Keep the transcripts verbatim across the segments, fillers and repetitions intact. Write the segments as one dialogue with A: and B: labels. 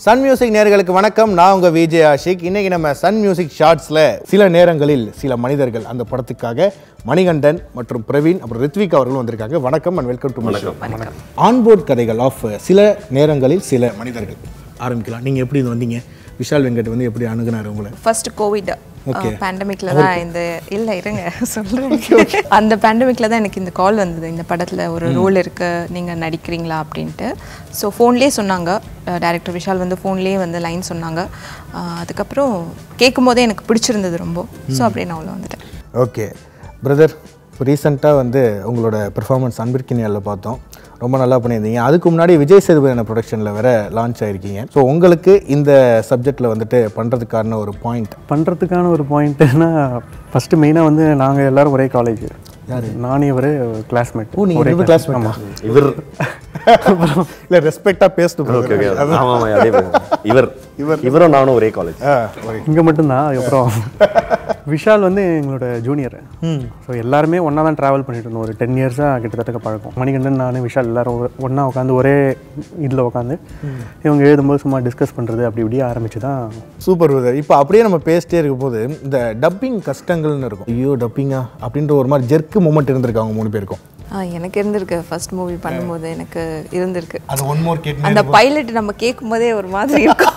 A: Sun music நேயர்களுக்கு வணக்கம். நான் உங்க விஜய் ஆஷிக். இன்னைக்கு நம்ம சன் மியூசிக் ஷார்ட்ஸ்ல சில நேரங்களில் சில மனிதர்கள் அந்த படத்துக்காக மணிகண்டன் மற்றும் பிரவீன் அப்புறம் ரித்விகா அவர்களும் வந்திருக்காங்க. வணக்கம் and welcome to my show. Onboard கதைகள் ஆஃப் சில நேரங்களில் சில மனிதர்கள் ஆரம்பிக்கலாம். நீங்க எப்படி வந்தீங்க? விஷால் வெங்கட் வந்து எப்படி அணுகுனாரு உங்களை?
B: ஃபர்ஸ்ட் கோவிட் பேண்டமிக்ல தான் இந்த இல்லை இருங்க சொல்கிறேன் அந்த பேண்டமிக்ல தான் எனக்கு இந்த கால் வந்தது. இந்த படத்தில் ஒரு ரோல் இருக்கு, நீங்கள் நடிக்கிறீங்களா அப்படின்ட்டு. ஸோ ஃபோன்லேயே சொன்னாங்க, டைரக்டர் விஷால் வந்து ஃபோன்லேயே வந்து லைன் சொன்னாங்க. அதுக்கப்புறம் கேட்கும் போதே எனக்கு பிடிச்சிருந்தது ரொம்ப. ஸோ அப்படியே நான் உள்ள வந்துட்டேன்.
A: ஓகே பிரதர், இப்போ ரீசெண்டாக வந்து உங்களோட பெர்ஃபார்மன்ஸ் அன்பிற்கினியாவில் பார்த்தோம், ரொம்ப நல்லா பண்ணியிருந்தீங்க. அதுக்கு முன்னாடி விஜய் சேதுபதி ப்ரொடக்ஷனில் வேறு லான்ச் ஆகிருக்கீங்க. ஸோ உங்களுக்கு இந்த சப்ஜெக்டில் வந்துட்டு பண்ணுறதுக்கான ஒரு பாயிண்ட் பண்ணுறதுக்கான
C: ஒரு பாயிண்ட்னா ஃபஸ்ட்டு மெயினாக வந்து நாங்கள் எல்லோரும் ஒரே காலேஜ். யார்? நானே ஒரு கிளாஸ்மேட்.
A: ஓ, நீங்கள் கிளாஸ்மேட்? ஆமாம். இவர் இல்லை ரெஸ்பெக்டாக பேசணும்.
D: ஆமாம், அதே இவர் இவர் இவரும் நானும் ஒரே காலேஜ்.
C: இங்கே மட்டும்தான். அதுக்கப்புறம் விஷால் வந்து எங்களோட ஜூனியர். ஸோ எல்லாருமே ஒன்றா தான் ட்ராவல் பண்ணிட்டு இருந்தோம். ஒரு டென் இயர்ஸாக கிட்டத்தட்ட பழக்கம். மணிகண்டன், நான், விஷால் எல்லாரும் ஒன்றா உட்காந்து ஒரே இதில் உட்காந்து இவங்க எழுதும்போது சும்மா டிஸ்கஸ் பண்ணுறது அப்படி இப்படியே ஆரம்பிச்சு தான்.
A: Super brother. இப்போ அப்படியே நம்ம பேசிட்டே இருக்கும் போது இந்த டப்பிங் கஷ்டங்கள்னு இருக்கும். ஐயோ டப்பிங்கா அப்படின்ற ஒரு மாதிரி ஜெர்க்கு மூமெண்ட் இருந்திருக்கு அவங்க மூணு பேருக்கும்.
B: எனக்கு இருந்திருக்கு. ஃபர்ஸ்ட் மூவி பண்ணும்போது எனக்கு இருந்திருக்கு.
A: அது ஒன் மோர் கேட்
B: அந்த பைலட் நம்ம கேட்கும் போதே ஒரு மாதிரி இருக்கும்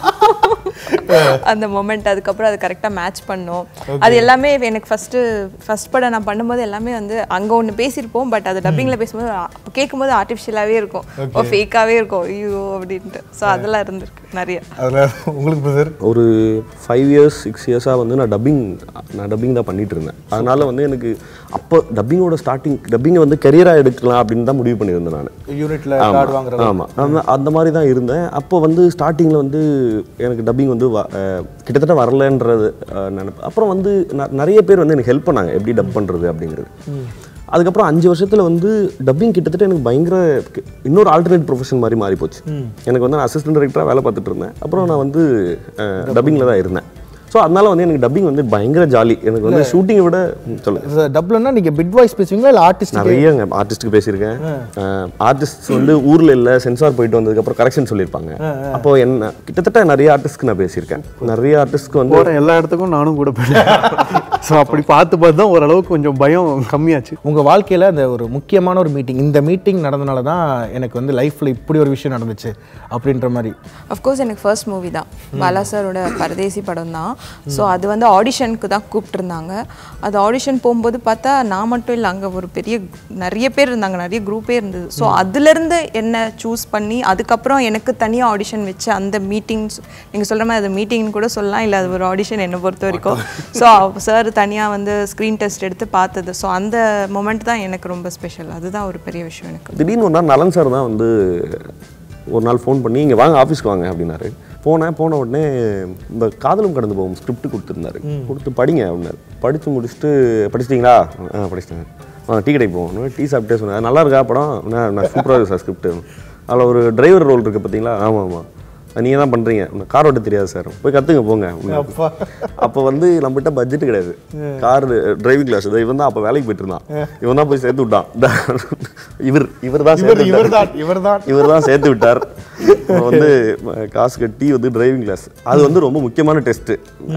B: அந்த மொமெண்ட். அதுக்கப்புறம் அது கரெக்டாக மேட்ச் பண்ணோம். அது எல்லாமே எனக்கு ஃபஸ்ட்டு ஃபஸ்ட் படம் நான் பண்ணும்போது எல்லாமே வந்து அங்கே ஒன்று பேசியிருப்போம், பட் அது டப்பிங்கில் பேசும்போது கேட்கும்போது ஆர்டிஃபிஷியலாகவே இருக்கும், ஃபேக்காகவே இருக்கும், ஐயோ அப்படின்ட்டு. ஸோ அதெல்லாம் இருந்திருக்கு நிறைய.
A: அதில் உங்களுக்கு பிரதர்
D: ஒரு ஃபைவ் இயர்ஸ் சிக்ஸ் இயர்ஸாக வந்து நான் டப்பிங் நான் டப்பிங் தான் பண்ணிட்டு இருந்தேன். அதனால வந்து எனக்கு அப்போ டப்பிங்கோட ஸ்டார்டிங் டப்பிங்கை வந்து கரியராக எடுக்கலாம் அப்படின்னு தான் முடிவு பண்ணியிருந்தேன் நான்.
A: யூனிட்ல
D: ஆமாம், அந்த அந்த மாதிரி தான் இருந்தேன். அப்போ வந்து ஸ்டார்டிங்கில் வந்து எனக்கு டப்பிங் வந்து கிட்டத்தட்ட வரலன்றது நினைப்பு. அப்புறம் வந்து நிறைய பேர் வந்து எனக்கு ஹெல்ப் பண்ணாங்க எப்படி டப் பண்ணுறது அப்படிங்கிறது. அதுக்கப்புறம் அஞ்சு வருஷத்தில் வந்து டப்பிங் கிட்டத்தட்ட எனக்கு பயங்கர இன்னொரு ஆல்டர்னேட் ப்ரொஃபஷன் மாதிரி மாறி போச்சு. எனக்கு வந்து நான் அசிஸ்டன்ட் டைரக்டராக வேலை பார்த்துட்டு இருந்தேன். அப்புறம் நான் வந்து டப்பிங்கில் தான் இருந்தேன். ஸோ அதனால வந்து எனக்கு டப்பிங் வந்து பயங்கர ஜாலி. எனக்கு வந்து ஷூட்டிங்கை விட சொல்லுங்க.
A: டப்லன்னா நீங்கள் பிட் வாய்ஸ் பேசுவீங்களா இல்லை ஆர்டிஸ்ட்?
D: நிறைய ஆர்டிஸ்ட்டுக்கு பேசியிருக்கேன். ஆர்டிஸ்ட் வந்து ஊரில் இல்லை சென்சார் போயிட்டு வந்ததுக்கப்புறம் கரெக்ஷன் சொல்லியிருப்பாங்க. அப்போ என்ன கிட்டத்தட்ட நிறைய ஆர்டிஸ்ட்க்கு நான் பேசியிருக்கேன். நிறைய ஆர்டிஸ்ட்க்கு வந்து
C: எல்லா இடத்துக்கும் நானும் கூட போயிட்டேன். ஸோ அப்படி பார்த்து பார்த்து தான் ஓரளவுக்கு கொஞ்சம் பயம் கம்மியாச்சு.
A: உங்கள் வாழ்க்கையில் அந்த ஒரு முக்கியமான ஒரு மீட்டிங், இந்த மீட்டிங் நடந்தனால தான் எனக்கு வந்து லைஃப்பில் இப்படி ஒரு விஷயம் நடந்துச்சு அப்படின்ற மாதிரி?
B: அஃப்கோர்ஸ் எனக்கு ஃபர்ஸ்ட் மூவி தான் பாலா சாரோட பரதேசி படம் தான். ஸோ அது வந்து ஆடிஷனுக்கு தான் கூப்பிட்டுருந்தாங்க. அது ஆடிஷன் போகும்போது பார்த்தா நான் மட்டும் இல்லை, அங்கே ஒரு பெரிய நிறைய பேர் இருந்தாங்க, நிறைய குரூப்பே இருந்தது. ஸோ அதுலேருந்து என்ன சூஸ் பண்ணி அதுக்கப்புறம் எனக்கு தனியாக ஆடிஷன் வச்சு அந்த மீட்டிங்ஸ், நீங்கள் சொல்கிற மாதிரி அது மீட்டிங்னு கூட சொல்லலாம், இல்லை அது ஒரு ஆடிஷன் என்னை பொறுத்த வரைக்கும். ஸோ சார் தனியாக வந்து ஸ்க்ரீன் டெஸ்ட் எடுத்து பார்த்தது. ஸோ அந்த மொமெண்ட் தான் எனக்கு ரொம்ப ஸ்பெஷல். அதுதான் ஒரு பெரிய விஷயம் எனக்கு.
D: திடீர்னு ஒரு நாள் நலன் சார் தான் வந்து ஒரு நாள் ஃபோன் பண்ணி இங்கே வாங்க ஆஃபீஸ்க்கு வாங்க அப்படின்னாரு. போனேன். போன உடனே இந்த காதலும் கடந்து போகும் ஸ்கிரிப்ட் கொடுத்துருந்தாரு. கொடுத்து படிங்க அப்படின்னாரு. படித்து முடிச்சுட்டு படிச்சிட்டிங்களா? ஆ படிச்சிட்டேங்க. ஆ டீ கடைக்கு போவோம். டீ சாப்பிட்டே சொன்னேன், நல்லா இருக்கா படம்? நான் நான் சூப்பராக இருக்குது சார் ஸ்கிரிப்ட். அதில் ஒரு டிரைவர் ரோல் இருக்குது பார்த்தீங்களா? ஆமாம் ஆமாம், நீங்கள் தான் பண்ணுறீங்க. கார் ஓட்ட தெரியாது சார், போய் கற்றுங்க போங்க. அப்போ வந்து நம்மகிட்ட பட்ஜெட் கிடையாது, கார் டிரைவிங் கிளாஸ். இவன் தான் அப்போ வேலைக்கு போயிட்டு இருந்தான். இவன் தான் போய் சேர்த்து விட்டான். இவர் இவர் தான் இவர் தான் இவர் தான் சேர்த்து விட்டார். வந்து காசு கட்டி வந்து டிரைவிங் கிளாஸ். அது வந்து ரொம்ப முக்கியமான டெஸ்ட்டு.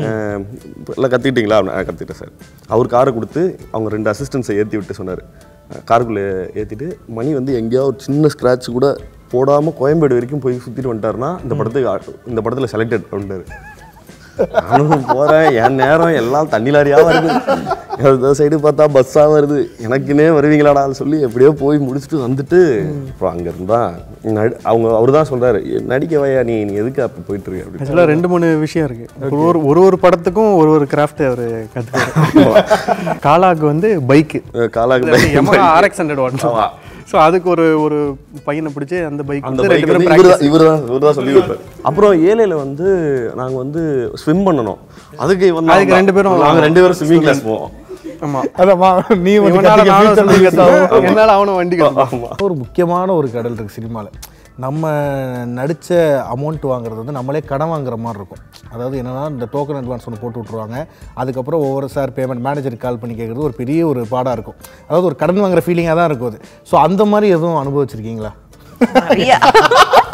D: எல்லாம் கற்றுக்கிட்டீங்களா? கற்றுக்கிட்டேன் சார். அவர் காரை கொடுத்து அவங்க ரெண்டு அசிஸ்டன்ஸை ஏற்றி விட்டு சொன்னார். காருக்குள்ளே ஏற்றிட்டு மணி வந்து எங்கேயோ ஒரு சின்ன ஸ்க்ராட்ச் கூட போடாமல் கோயம்பேடு வரைக்கும் போய் சுற்றிட்டு வந்துட்டாருன்னா இந்த படத்துக்கு இந்த படத்தில் செலக்டட் அப்படின்ட்டாரு. நானும் போகிறேன், என் நேரம் எல்லாம் தண்ணி லாரியாக வருது, இந்த சைடு பார்த்தா பஸ்ஸாக வருது, எனக்குன்னே வருவீங்களாடா சொல்லி எப்படியோ போய் முடிச்சுட்டு வந்துட்டு அப்புறம் அங்கே இருந்தா நடி அவங்க அவர் தான் சொல்கிறாரு, நடிக்க வையா நீ நீ எதுக்கு அப்போ போயிட்டு இருக்கு அப்படி.
C: ஆக்சுவலாக ரெண்டு மூணு விஷயம் இருக்குது. ஒரு ஒரு ஒரு படத்துக்கும் ஒரு ஒரு கிராஃப்ட் அவர் கற்றுக்காரு. காலாக்கு வந்து பைக்கு,
D: காலாக்கு
C: ஆர்எக்ஸ் ஹண்ட்ரட் ஒன். ஸோ அதுக்கு ஒரு ஒரு பையனை பிடிச்சி அந்த பைக்
D: அந்த பைக் இவர் தான் இவர் தான் சொல்லி கொடுப்பார். அப்புறம் ஏழையில் வந்து நாங்கள் வந்து ஸ்விம் பண்ணணும். அதுக்கு வந்து
C: அதுக்கு ரெண்டு பேரும்
D: நாங்கள் ரெண்டு பேரும் ஸ்விம்மிங் கிளாஸ் போவோம்.
C: ஆமாம்,
A: நீ
C: என்னால் அவனை வண்டி.
A: ஒரு முக்கியமான ஒரு கடல் இருக்குது சினிமாவில். நம்ம நடித்த அமௌண்ட் வாங்குறது வந்து நம்மளே கடன் வாங்குற மாதிரி இருக்கும். அதாவது என்னென்னா இந்த டோக்கன் அட்வான்ஸ் ஒன்று போட்டு விட்ருவாங்க. அதுக்கப்புறம் ஒவ்வொரு சார் பேமெண்ட் மேனேஜருக்கு கால் பண்ணி கேட்குறது ஒரு பெரிய ஒரு பாடாக இருக்கும். அதாவது ஒரு கடன் வாங்குற ஃபீலிங்காக தான் இருக்கும் அது. ஸோ அந்த மாதிரி எதுவும் அனுபவிச்சிருக்கீங்களா?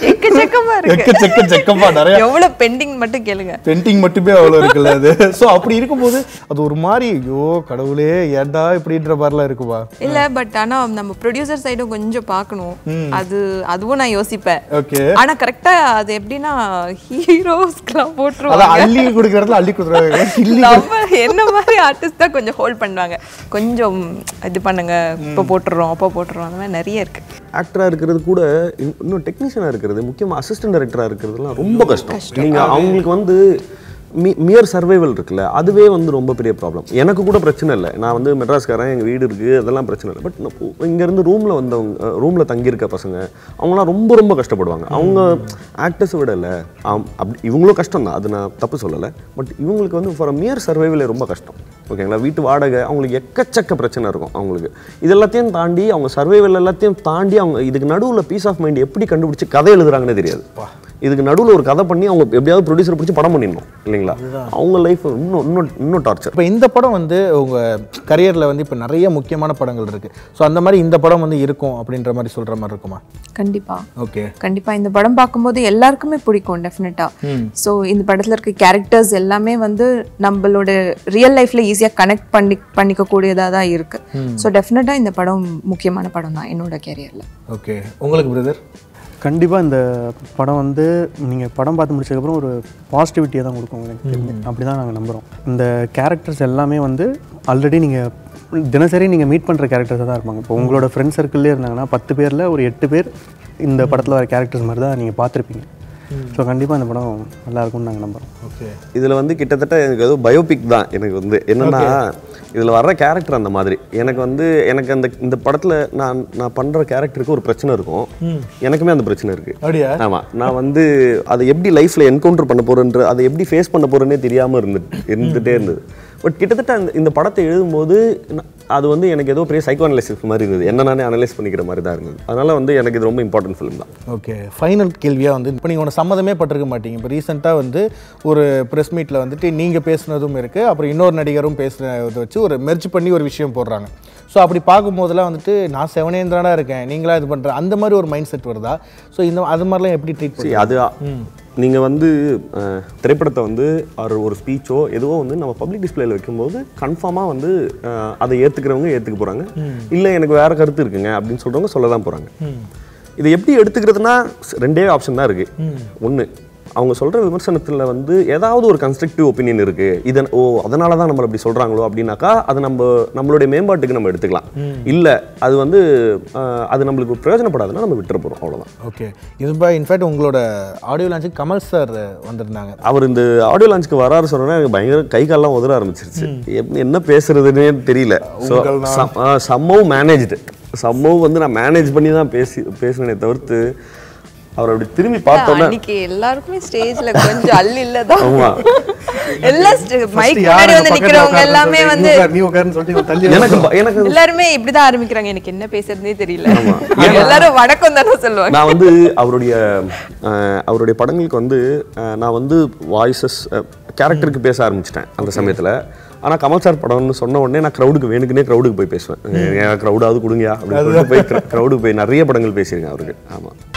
B: எக்கச்சக்கமா இருக்கு
A: எக்கச்சக்க செக்கமா நிறைய
B: எவ்வளவு பெண்டிங் மட்டும் கேளுங்க
A: பெயிண்டிங் மட்டுமே அவ்வளோ இருக்குல்ல அது. ஸோ அப்படி இருக்கும்போது அது ஒரு மாதிரி ஐயோ கடவுளே ஏன்டா இப்படின்ற மாதிரிலாம் இருக்குவா?
B: இல்ல பட் ஆனா நம்ம ப்ரொடியூசர் சைடும் கொஞ்சம் பார்க்கணும். அது அதுவும் நான் யோசிப்பேன்.
A: ஓகே.
B: ஆனா கரெக்டா அது எப்படின்னா ஹீரோஸ்க்குலாம்
A: அதான்
B: போட்டுருவாங்க.
A: அள்ளி கொடுக்குற இடத்துல அள்ளி கொடுத்துருவாங்க.
B: நம்ம என்ன மாதிரி ஆர்டிஸ்ட் தான் கொஞ்சம் ஹோல்ட் பண்ணுவாங்க. கொஞ்சம் இது பண்ணுங்க, இப்போ போட்டுறோம் அப்போ போட்டுறோம், அந்த மாதிரி நிறைய இருக்கு.
D: ஆக்டராக இருக்கிறது கூட இன்னும் டெக்னீஷியனாக இருக்கிறது, முக்கியமாக அசிஸ்டன்ட் டைரக்டராக இருக்கிறதுலாம் ரொம்ப கஷ்டம். நீங்கள் அவங்களுக்கு வந்து மீ மியர் சர்வைவல் இருக்குல்ல, அதுவே வந்து ரொம்ப பெரிய ப்ராப்ளம். எனக்கு கூட பிரச்சனை இல்லை, நான் வந்து மெட்ராஸ்காரன், எங்கள் வீடு இருக்குது, அதெல்லாம் பிரச்சனை இல்லை. பட் இங்கேருந்து ரூமில் வந்தவங்க, ரூமில் தங்கியிருக்க பசங்க அவங்களாம் ரொம்ப ரொம்ப கஷ்டப்படுவாங்க. அவங்க ஆக்டர்ஸை விட இல்லை அப்படி இவங்களும் கஷ்டம் தான், அது நான் தப்பு சொல்லலை. பட் இவங்களுக்கு வந்து ஃபார் மியர் சர்வைவலே ரொம்ப கஷ்டம். ஓகேங்களா? வீட்டு வாடகை, அவங்களுக்கு எக்கச்சக்க பிரச்சனை இருக்கும். அவங்களுக்கு இது எல்லாத்தையும் தாண்டி, அவங்க சர்வைவல் எல்லாத்தையும் தாண்டி, அவங்க இதுக்கு நடுவில் பீஸ் ஆஃப் மைண்ட் எப்படி கண்டுபிடிச்சி கதை எழுதுறாங்கன்னே தெரியாது. இதுக்கு நடுவில் ஒரு கதை பண்ணி அவங்க எப்படியாவது ப்ரொடியூசர் பிடிச்சி படம் பண்ணிடணும் இல்லைங்களா? அவங்க லைஃப் இன்னும் இன்னும் இன்னும் டார்ச்சர்.
A: இப்போ இந்த படம் வந்து உங்கள் கரியரில் வந்து இப்போ நிறைய முக்கியமான படங்கள் இருக்குது. ஸோ அந்த மாதிரி இந்த படம் வந்து இருக்கும் அப்படின்ற மாதிரி சொல்கிற மாதிரி இருக்குமா?
B: கண்டிப்பா.
A: ஓகே.
B: கண்டிப்பா இந்த படம் பார்க்கும்போது எல்லாருக்குமே பிடிக்கும் டெஃபினட்டா. ஸோ இந்த படத்தில் இருக்க கேரக்டர்ஸ் எல்லாமே வந்து நம்மளோட ரியல் லைஃப்ல ஈஸியாக கனெக்ட் பண்ணி பண்ணிக்க கூடியதாக தான் இருக்கு. ஸோ டெஃபினட்டா இந்த படம் முக்கியமான படம் தான் என்னோட கேரியரில்.
A: ஓகே. உங்களுக்கு பிரதர்?
C: கண்டிப்பாக இந்த படம் வந்து நீங்கள் படம் பார்த்து முடிச்சதுக்கப்புறம் ஒரு பாசிட்டிவிட்டியை தான் கொடுக்கும் எனக்கு தெரிஞ்சு. அப்படி தான் நாங்கள் நம்புகிறோம். இந்த கேரக்டர்ஸ் எல்லாமே வந்து ஆல்ரெடி நீங்கள் தினசரி நீங்கள் மீட் பண்ணுற கேரக்டர்ஸாக தான் இருப்பாங்க. இப்போ உங்களோட ஃப்ரெண்ட் சர்க்கிள்லேயே இருந்தாங்கன்னா பத்து பேரில் ஒரு எட்டு பேர் இந்த படத்தில் வர கேரக்டர்ஸ் மாதிரி தான் நீங்கள் பார்த்துருப்பீங்க. ஸோ கண்டிப்பாக இந்த படம் நல்லா இருக்கும்னு நாங்கள் நம்புகிறோம்.
A: ஓகே.
D: இதில் வந்து கிட்டத்தட்ட எனக்கு ஏதோ பயோபிக் தான். எனக்கு வந்து என்னென்னா இதில் வர்ற கேரக்டர் அந்த மாதிரி எனக்கு வந்து எனக்கு அந்த இந்த படத்தில் நான் நான் பண்ணுற கேரக்டருக்கு ஒரு பிரச்சனை இருக்கும். எனக்குமே அந்த பிரச்சனை இருக்குது.
A: அப்படியா?
D: ஆமாம். நான் வந்து அதை எப்படி லைஃப்பில் என்கவுண்டர் பண்ண போகிறேன்ற, அதை எப்படி ஃபேஸ் பண்ண போகிறேன்னே தெரியாமல் இருந்து இருந்துகிட்டே இருந்தது. பட் கிட்டத்தட்ட அந்த இந்த படத்தை எழுதும்போது அது வந்து எனக்கு ஏதோ பெரிய சைக்கோ அனலைசிஸ் மாதிரி இருந்தது. என்ன நானே அனலைஸ் பண்ணிக்கிற மாதிரி தான் இருந்தது. அதனால் வந்து எனக்கு இது ரொம்ப இம்பார்ட்டன்ட் ஃபிலிம் தான்.
A: ஓகே. ஃபைனல் கேள்வியாக வந்து இப்போ நீங்கள் ஒன்று சம்மதமே பட்டிருக்க மாட்டீங்க. இப்போ ரீசெண்டாக வந்து ஒரு ப்ரெஸ் மீட்டில் வந்துட்டு நீங்கள் பேசுனதும் இருக்குது, அப்புறம் இன்னொரு நடிகரும் பேசுனதை வச்சு ஒரு மெர்ஜ் பண்ணி ஒரு விஷயம் போடுறாங்க. ஸோ அப்படி பார்க்கும்போதெல்லாம் வந்துட்டு நான் செவனேந்திரனாக இருக்கேன், நீங்களா இது பண்ணுற அந்த மாதிரி ஒரு மைண்ட் செட் வருதா? ஸோ இந்த அது மாதிரிலாம் எப்படி ட்ரீட் பண்ணி
D: அது நீங்கள் வந்து திரைப்படத்தை வந்து ஒரு ஸ்பீச்சோ எதுவோ வந்து நம்ம பப்ளிக் டிஸ்பிளேல வைக்கும்போது கன்ஃபார்மாக வந்து அதை ஏற்றுக்கிறவங்க ஏற்றுக்க போகிறாங்க, இல்லை எனக்கு வேறு கருத்து இருக்குங்க அப்படின்னு சொல்கிறவங்க சொல்ல தான் போகிறாங்க. இதை எப்படி எடுத்துக்கிறதுனா ரெண்டே ஆப்ஷன் தான் இருக்குது. ஒன்று, அவங்க சொல்கிற விமர்சனத்தில் வந்து ஏதாவது ஒரு கன்ஸ்ட்ரக்டிவ் ஒப்பீனியன் இருக்குது, இதன் ஓ அதனால தான் நம்ம அப்படி சொல்கிறாங்களோ அப்படின்னாக்கா அது நம்ம நம்மளுடைய மேம்பாட்டுக்கு நம்ம எடுத்துக்கலாம். இல்லை அது வந்து அது நம்மளுக்கு பிரயோஜனப்படாதுன்னா நம்ம விட்டுற போகிறோம், அவ்வளோதான்.
A: ஓகே. இது இன்ஃபேக்ட் உங்களோட ஆடியோ லான்ச்சுக்கு கமல் சார் வந்திருந்தாங்க.
D: அவர் இந்த ஆடியோ லான்ச்சுக்கு வராரு சொன்னோன்னா எனக்கு பயங்கர கை காலெல்லாம் உதற ஆரம்பிச்சிருச்சு. என்ன பேசுறதுன்னே தெரியல. ஸோ சம்மவ் மேனேஜ்டு சம்மவ் வந்து நான் மேனேஜ் பண்ணி தான் பேசி பேசினே தவிர்த்து அவர் அப்படி திரும்பி பார்த்தோன்னா
B: அன்னைக்கு எல்லாருக்குமே ஸ்டேஜ்ல கொஞ்சம் அள்ளி இல்லதான். ஆமா. எல்லா மைக் முன்னாடி வந்து நிக்கிறவங்க எல்லாமே வந்து
C: நீ உட்கார்ந்து சொல்லிட்டு தள்ளி
D: எனக்கு எனக்கு
B: எல்லாரும் இப்படி தான் ஆரம்பிக்கிறாங்க. எனக்கு என்ன பேசுறதுனே தெரியல. எல்லாரும் வணக்கம் தான சொல்லுவாங்க.
D: நான் வந்து அவருடைய அவருடைய படங்களுக்கு வந்து நான் வந்து வாய்ஸஸ் கேரக்டருக்கு பேச ஆரம்பிச்சிட்டேன் அந்த சமயத்தில். ஆனால் கமல் சார் படம்னு சொன்ன உடனே நான் க்ரௌடுக்கு வேணுக்குனே க்ரௌடுக்கு போய் பேசுவேன். க்ரௌடாவது கொடுங்கயா அப்படின்னு போய் க்ரௌடுக்கு போய் நிறைய படங்கள் பேசியிருக்கேன் அவருக்கு. ஆமாம்.